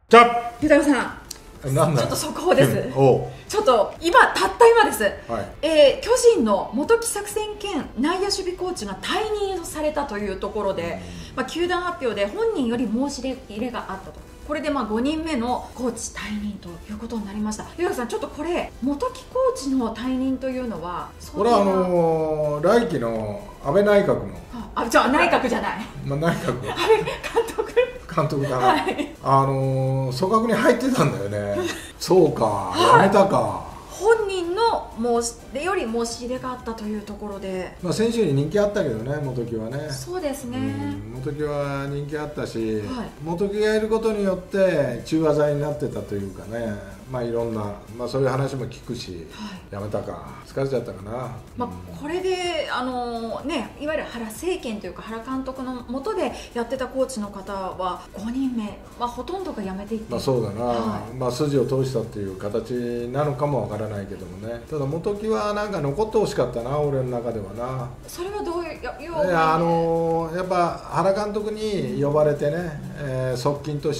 じゃ豊さん、 なんだちょっと速報です。 おちょっとたった今です。 はい、 巨人の元木作戦兼内野守備コーチが退任されたというところで、球団発表で本人より申し入れがあったと。これで5人目のコーチ退任ということになりました。豊さん、ちょっとこれ元木コーチの退任というのは、 これは来期の安倍内閣のじゃあ内閣じゃない、 内閣安倍監督だな、 はい、 組閣に入ってたんだよねそうか、 はい、 やめたか。 本人のより申し入れがあったというところで、 選手に人気あったけどね、元木はね。 そうですね、 元木は人気あったし、 はい、元木がいることによって中和剤になってたというかね、いろんな、そういう話も聞くし、はい、やめたか、疲れちゃったかな。 これでいわゆる原政権というか原監督の下でやってたコーチの方は5人目、ほとんどが辞めていって、 そうだな、 はい、 筋を通したっていう形なのかもわからないけどもね。ただ元木はなんか残ってほしかったな、俺の中ではな。 それはどういうやっぱ原監督に呼ばれてね、側近として、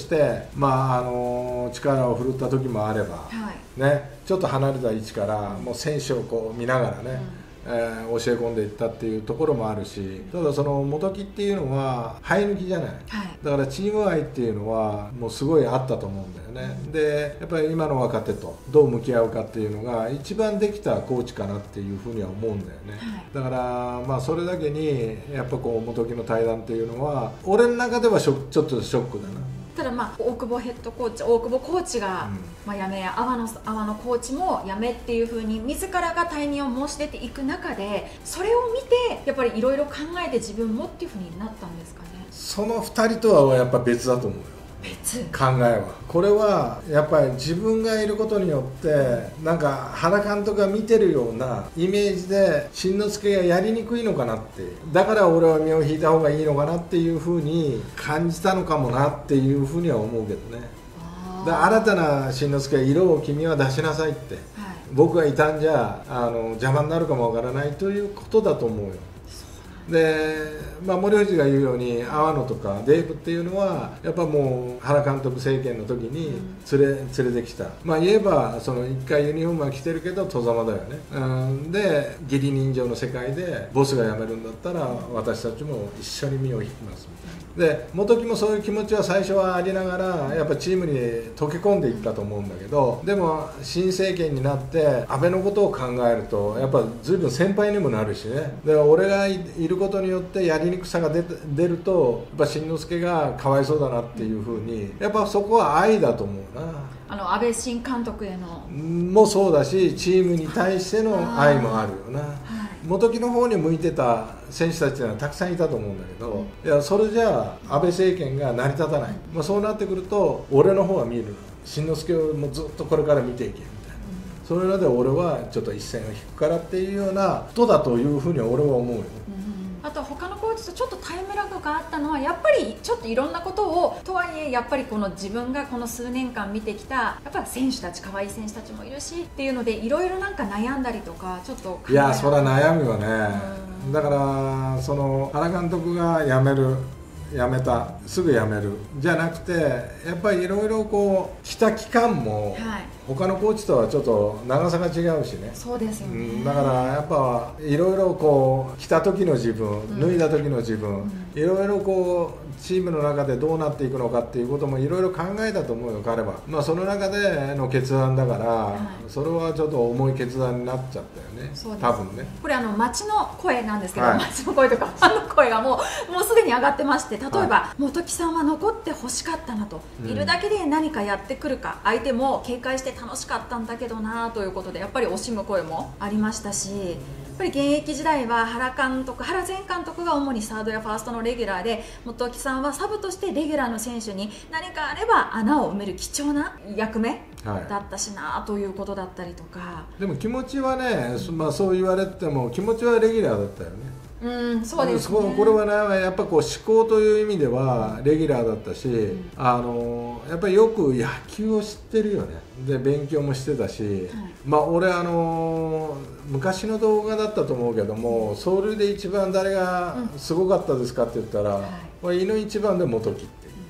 力を振るった時もあれば、はい、ね、ちょっと離れた位置からもう選手をこう見ながらね、教え込んでいったっていうところもあるし、ただその元木っていうのは生え抜きじゃない、はい、だからチーム愛っていうのはもうすごいあったと思うんだよね。でやっぱり今の若手とどう向き合うかっていうのが一番できたコーチかなっていうふうには思うんだよね、はい、だからそれだけにやっぱこう元木の対談っていうのは俺の中ではちょっとショックだな。 ただ大久保コーチが辞め、阿波野コーチも辞めっていう風に自らが退任を申し出ていく中で、それを見てやっぱりいろいろ考えて自分もっていう風になったんですかね。 その2人とはやっぱ別だと思うよ。考えはこれはやっぱり自分がいることによってなんか原監督が見てるようなイメージで新之助がやりにくいのかなって、だから俺は身を引いた方がいいのかなっていうふうに感じたのかもなっていうふうには思うけどね。新たな新之助色を君は出しなさいって、はい、僕がいたんじゃ邪魔になるかもわからないということだと思うよ。で森藤が言うように阿波野とかデーブっていうのはやっぱもう原監督政権の時に連れてきた、言えばその1回ユニフォームは着てるけど戸ざまだよね、で義理人情の世界でボスが辞めるんだったら私たちも一緒に身を引きますみたいな。で元木もそういう気持ちは最初はありながらやっぱチームに溶け込んでいったと思うんだけど、でも新政権になって安倍のことを考えるとやっぱ随分先輩にもなるしね。で俺がいることによってやりにくさが出るとやっぱ新之助がかわいそうだなっていうふうに、やっぱそこは愛だと思うな。 安倍新監督へのもそうだしチームに対しての愛もあるよな。元木の方に向いてた選手たちっていうのはたくさんいたと思うんだけど、いやそれじゃあ安倍政権が成り立たない、そうなってくると俺の方は見る、新之助をもうずっとこれから見ていけみたいな、そういうので俺はちょっと一線を引くからっていうようなことだというふうに俺は思うよ。 あと他のコーチとちょっとタイムラグがあったのはやっぱりちょっといろんなことをとはいえやっぱりこの自分がこの数年間見てきたやっぱり選手たち可愛い選手たちもいるしっていうのでいろいろなんか悩んだりとかちょっといやそれは悩むよね。だからその原監督が辞めたすぐ辞めるじゃなくてやっぱりいろいろこう来た期間も、他のコーチとはちょっと長さが違うしね。 そうですよね、 だからやっぱいろいろこう来た時の自分、脱いだ時の自分、いろいろこうチームの中でどうなっていくのかっていうこともいろいろ考えたと思うよ彼は。その中での決断だから、それはちょっと重い決断になっちゃったよね。多分ね。 これ街の声なんですけど、街の声とかファンの声がもうすでに上がってまして、例えば、元木さんは残ってほしかったなと、いるだけで何かやってくるか、相手も警戒して楽しかったんだけどなということでやっぱり惜しむ声もありましたし、やっぱり現役時代は原前監督が主にサードやファーストのレギュラーで、元木さんはサブとしてレギュラーの選手に何かあれば穴を埋める貴重な役目だったしなということだったりとか、 でも気持ちはね、そう言われても気持ちはレギュラーだったよね。 そうですね。 これはねやっぱこう思考という意味ではレギュラーだったし、やっぱりよく野球を知ってるよね。で勉強もしてたし、俺昔の動画だったと思うけども、走塁で一番誰がすごかったですかって言ったら、犬一番で元木っていう。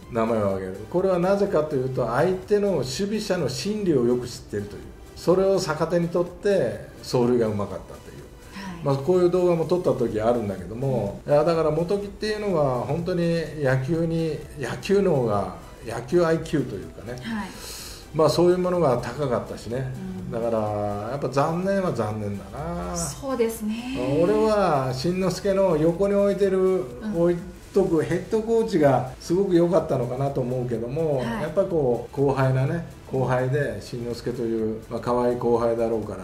名前を挙げる。これはなぜかというと、相手の守備者の心理をよく知っているという、それを逆手にとって走塁がうまかったという、こういう動画も撮った時あるんだけども、いやだから元木っていうのは本当に野球脳が、野球 IQ というかね、そういうものが高かったしね、だからやっぱ残念は残念だな。 そうですね。 俺は慎之介の横に置いとくヘッドコーチがすごく良かったのかなと思うけども、やっぱりこう後輩で慎之介という、可愛い後輩だろうから、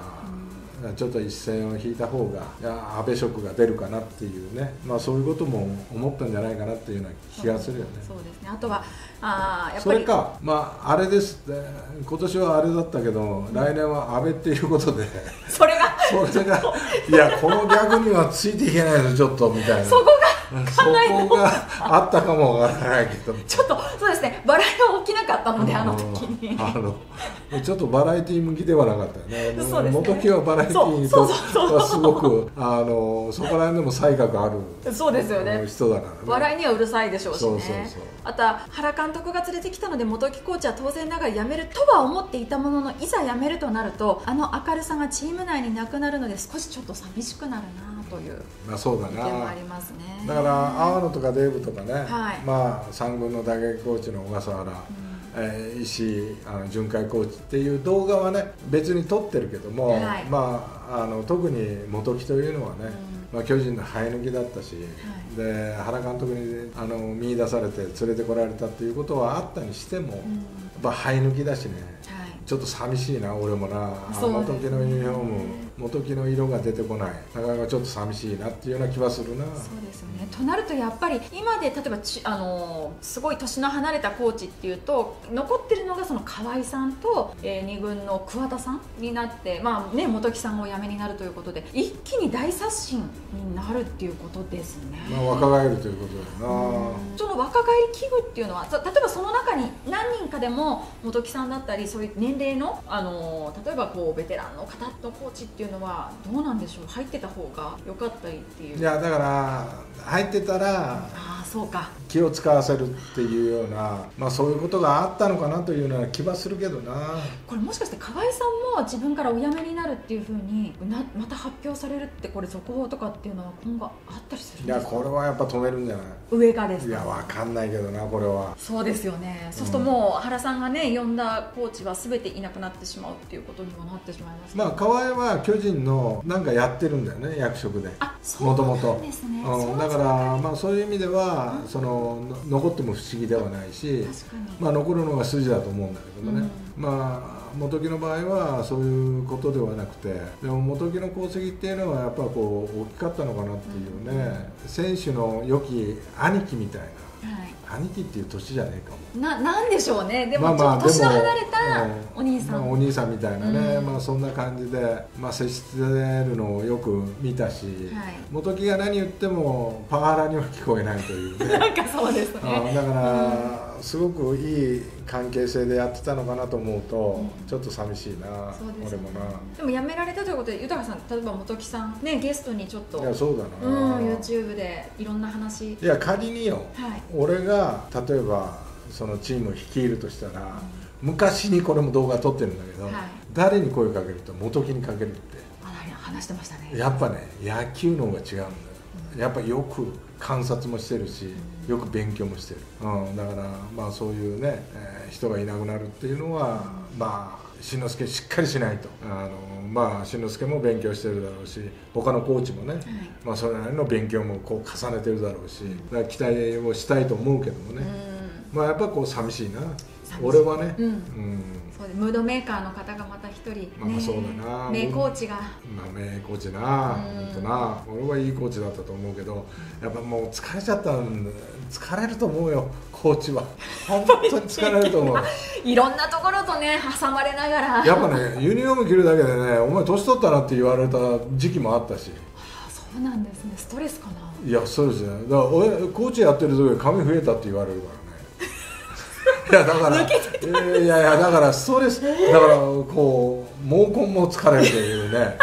ちょっと一線を引いた方が阿部色が出るかなっていうね、そういうことも思ったんじゃないかなっていうような気がするよね。 そうですね。あとはやっぱりそれか、あれですって、今年はあれだったけど、来年は阿部っていうことでそれがいや、この逆にはついていけないのちょっとみたいな、 そこがあったかもわからないけど、 ちょっとそうですね、バラエが起きなかったので、あの時にちょっとバラエティ向きではなかったよね。 そうですね、 元木はバラエティにとはすごくそこら辺でも才覚ある、 そうですよね、 人だからね。 バラエにはうるさいでしょうしね。 そうあとは原監督が連れてきたので、元木コーチは当然ながら辞めるとは思っていたものの、いざ辞めるとなると、あの明るさがチーム内になくなるので、少しちょっと寂しくなるなというそうだ意見もありますね。 だから青野とかデーブとかね、3軍の打撃コーチの小笠原、石井巡回コーチっていう動画はね別に撮ってるけども、特に元木というのはね、巨人の生え抜きだったし、で原監督に見出されて連れてこられたっていうことはあったにしても、やっぱ生え抜きだしね、ちょっと寂しいな、俺もな。元木のユニフォーム、元木の色が出てこない、なかなかちょっと寂しいなっていうような気はするな。 そうですよね。となるとやっぱり今で例えばすごい年の離れたコーチっていうと、残ってるのがその河合さんと、2軍の桑田さんになって、元木さんがお辞めになるということで、一気に大刷新になるっていうことですね。 若返るということだよな。 その若返り器具っていうのは、例えばその中に何人かでも元木さんだったり、そういう年齢の、例えばベテランの方のコーチっていうのはどうなんでしょう、入ってた方が良かったりっていう。 いやだから入ってたらそうか、 気を使わせるっていうような、そういうことがあったのかなというような気はするけどな。 これもしかして河合さんも自分からお辞めになるっていうふうにまた発表されるって、これ続報とかっていうのは今後あったりするんですか？ いやこれはやっぱ止めるんじゃない？ 上がですか？ いやわかんないけどな、これは。 そうですよね。そうするともう原さんがね呼んだコーチは全ていなくなってしまうっていうことにもなってしまいます、ね。 河合は巨人のなんかやってるんだよね、役職で。 そうなんですね。 だからそういう意味では、残っても不思議ではないし、残るのが筋だと思うんだけどもね、元木の場合はそういうことではなくて、でも元木の功績っていうのはやっぱ大きかったのかなっていうね、選手の良き兄貴みたいな、兄貴っていう年じゃねえかも。 なんでしょうね。でもちょっと年の離れたお兄さん、 お兄さんみたいなね、そんな感じで、接してるのをよく見たし、元木が何言ってもパワハラには聞こえないというねなんかそうですね。 だからすごくいい関係性でやってたのかなと思うと、ちょっと寂しいな、俺もな。 でも辞められたということで、豊さん、例えば元木さんね、ゲストにちょっと、 いやそうだな、 YouTube でいろんな話。 いや仮によ、俺が例えばそのチームを率いるとしたら、昔にこれも動画撮ってるんだけど、誰に声かけると元木にかけるって話してましたね。 やっぱね、野球の方が違うんだよ。やっぱよく観察もしてるし、よく勉強もしてる、だからそういうね、人がいなくなるっていうのは、慎之介しっかりしないと、慎之介も勉強してるだろうし、他のコーチもね、それなりの勉強も重ねてるだろうし、だから期待をしたいと思うけどもね、やっぱ寂しいな、俺はね。 そうで、ムードメーカーの方がまた一人、 そうだな、 名コーチが、 名コーチな、本当な、俺はいいコーチだったと思うけど、やっぱもう疲れちゃったんで、疲れると思うよ、コーチは。本当に疲れると思う。 いろんなところとね、挟まれながら。 やっぱね、ユニフォーム着るだけでね、お前年取ったなって言われた時期もあったし。 そうなんですね、ストレスかな。 いや、そうですね。だから俺コーチやってる時に髪増えたって言われるからね。いやだからだからストレスだから毛根も疲れるというね。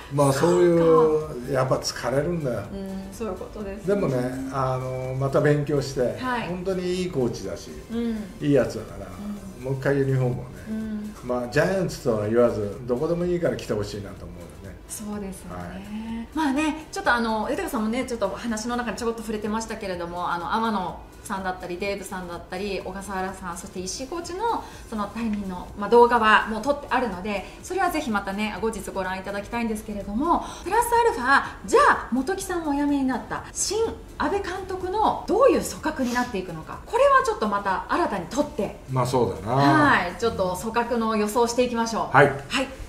まあそういうやっぱ疲れるんだよ。 そういうことです。 でもね、また勉強して、 はい、 本当にいいコーチだし、いいやつだから、もう一回ユニフォームをね、まあジャイアンツとは言わずどこでもいいから来てほしいなと思うよね。 そうですよね、まあね、ちょっと豊さんもねちょっと話の中でちょこっと触れてましたけれども、天野さんだったりデーブさんだったり小笠原さん、そして石井コーチのその退任の、動画はもう撮ってあるので、それはぜひまたね後日ご覧いただきたいんですけれども、プラスアルファじゃあ本木さんもお辞めになった新阿部監督のどういう組閣になっていくのか、これはちょっとまた新たに撮って、 まあそうだな、 はい、ちょっと組閣の予想していきましょう。 はい、 はい